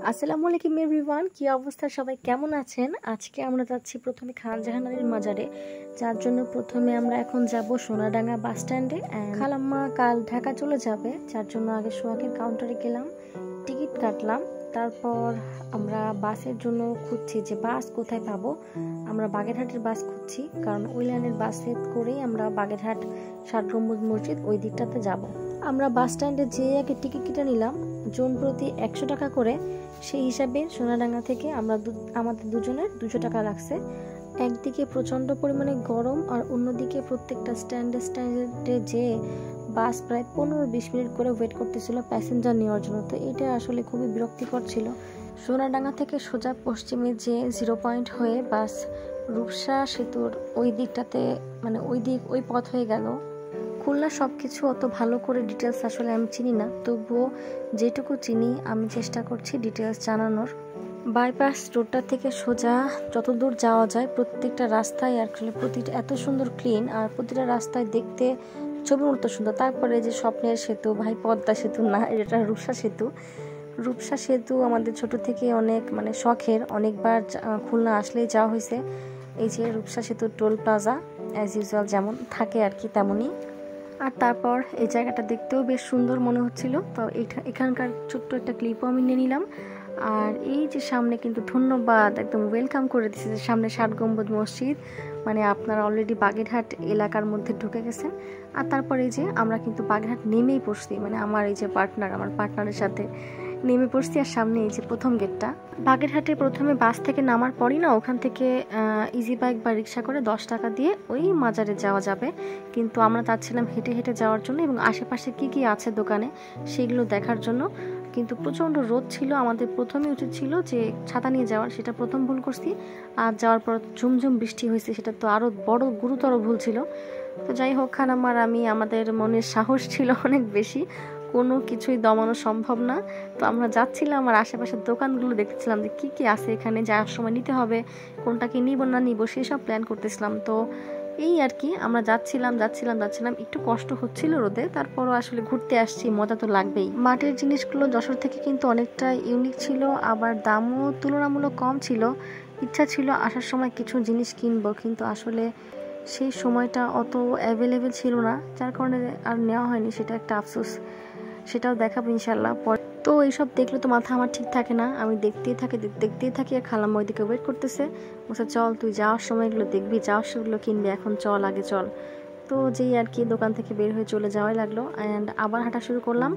আসসালামু আলাইকুম এভরিওয়ান, কি অবস্থা? সবাই কেমন আছেন? আজকে আমরা যাচ্ছি প্রথমে খান জাহান আলীর মাজারে, যার জন্য প্রথমে আমরা এখন যাব সোনাডাঙ্গা বাস স্ট্যান্ডে। খালাম্মা কাল ঢাকা চলে যাবে, যার জন্য আগে সোহাগের কাউন্টারে গেলাম, টিকিট কাটলাম। তারপর আমরা বাসের জন্য খুঁজছি যে বাস কোথায় পাবো। আমরা বাগেরহাটের বাস খুঁজছি, কারণ ওই লাইনের বাসে করেই আমরা বাগেরহাট ৬০ গম্বুজ মসজিদ ওই দিকটাতে যাব। আমরা বাস স্ট্যান্ডে যেয়ে আগে টিকিট কেটে নিলাম, জন প্রতি ১০০ টাকা করে। সেই হিসাবে সোনাডাঙ্গা থেকে আমাদের দুজনের ২০০ টাকা লাগছে। একদিকে প্রচণ্ড পরিমাণে গরম, আর অন্যদিকে প্রত্যেকটা স্ট্যান্ডে যেয়ে বাস প্রায় ১৫-২০ মিনিট করে ওয়েট করতেছিল প্যাসেঞ্জার নেওয়ার জন্য। তো এটা আসলে খুবই বিরক্তিকর ছিল। সোনাডাঙ্গা থেকে সোজা পশ্চিমে যে 0 পয়েন্ট হয়ে বাস রূপসা সেতুর ওই দিকটাতে, মানে ওই পথ হয়ে গেল। খুলনা সব কিছু অত ভালো করে ডিটেলস আসলে আমি চিনি না, তবুও যেটুকু চিনি আমি চেষ্টা করছি ডিটেলস জানানোর। বাইপাস রোডটা থেকে সোজা যতদূর যাওয়া যায় প্রত্যেকটা রাস্তায় আসলে প্রতিটা এত সুন্দর ক্লিন, আর প্রতিটা রাস্তায় দেখতে ছবির মতো সুন্দর। তারপরে যে স্বপ্নের সেতু, ভাই পদ্মা সেতু না, এটা রূপসা সেতু। রূপসা সেতু আমাদের ছোট থেকে অনেক শখের, অনেকবার খুলনা আসলেই যাওয়া হয়েছে। এই যে রূপসা সেতুর টোল প্লাজা অ্যাজ ইউজুয়াল যেমন থাকে আর কি তেমনই। আর তারপর এই জায়গাটা দেখতেও বেশ সুন্দর মনে হচ্ছিল, তো এখানকার ছোট্ট একটা ক্লিপও আমি নিয়ে নিলাম। আর এই যে সামনে কিন্তু ধন্যবাদ একদম ওয়েলকাম করে দিচ্ছে যে সামনে ৬০ গম্বুজ মসজিদ, মানে আপনারা অলরেডি বাগেরহাট এলাকার মধ্যে ঢুকে গেছেন। আর তারপর এই যে আমরা কিন্তু বাগেরহাট নেমেই পড়ছি, মানে আমার এই যে আমার পার্টনারের সাথে নেমে পড়ছি। আর সামনে এই যে প্রথম গেটটা। বাগেরহাটে প্রথমে বাস থেকে নামার পরই না ওখান থেকে ইজি বাইক বা রিক্সা করে ১০ টাকা দিয়ে ওই মাজারে যাওয়া যাবে, কিন্তু আমরা চাচ্ছিলাম হেঁটে হেঁটে যাওয়ার জন্য এবং আশেপাশে কি কি আছে দোকানে সেগুলো দেখার জন্য। কিন্তু প্রচণ্ড রোদ ছিল, আমাদের প্রথমে উচিত ছিল যে ছাতা নিয়ে যাওয়ার, সেটা প্রথম ভুল করছি। আর যাওয়ার পর ঝুমঝুম বৃষ্টি হয়েছে, সেটা তো আরও বড় গুরুতর ভুল ছিল। তো যাই হোক, আমাদের মনের সাহস ছিল অনেক বেশি, কোনো কিছুই দমানো সম্ভব না। তো আমরা যাচ্ছিলাম আর আশেপাশের দোকানগুলো দেখতেছিলাম যে কী কী আছে এখানে, যাওয়ার সময় নিতে হবে, কোনটা কি নিব না নিব সেসব প্ল্যান করতেছিলাম। তো এই আর কি, আমরা যাচ্ছিলাম একটু কষ্ট হচ্ছিল রোদে, তারপরও আসলে ঘুরতে আসছি, মজা তো লাগবেই। মাটির জিনিসগুলো যশোর থেকে কিন্তু অনেকটা ইউনিক ছিল, আবার দামও তুলনামূলক কম ছিল। ইচ্ছা ছিল আসার সময় কিছু জিনিস কিনবো, কিন্তু আসলে সেই সময়টা অত অ্যাভেলেবেল ছিল না, যার কারণে আর নেওয়া হয়নি, সেটা একটা আফসোস। সেটাও দেখাবো ইনশাল্লাহ পরে। তো এইসব দেখলে তো মাথা আমার ঠিক থাকে না, আমি দেখতেই থাকি। আর খালাম্মা ওইদিকে ওয়েট করতেছে, বলছে চল তুই যাওয়ার সময় এগুলো দেখবি, যাওয়ার সময়গুলো কিনবি, এখন চল আগে চল। তো যেই আর কি দোকান থেকে বের হয়ে চলে যাওয়াই লাগলো। অ্যান্ড আবার হাঁটা শুরু করলাম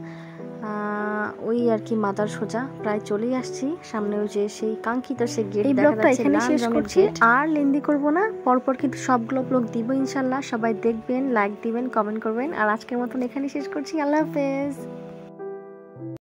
ওই আর কি মাজার সোজা, প্রায় চলেই আসছি সামনে। ওই যে সেই কাঙ্ক্ষিত সেই গেট। এই ব্লগটা এখানে শেষ করছি, আর লেন্দি করব না, পরপর কিন্তু সবগুলো ব্লগ দিব ইনশাল্লাহ। সবাই দেখবেন, লাইক দিবেন, কমেন্ট করবেন। আর আজকের মতন এখানে শেষ করছি, আল্লাহ হাফেজ।